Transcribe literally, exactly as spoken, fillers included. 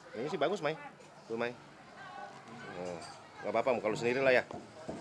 Ini sih bagus, Mai. Tuh, Mai. Oh, nggak apa-apa, kalau sendiri lah ya.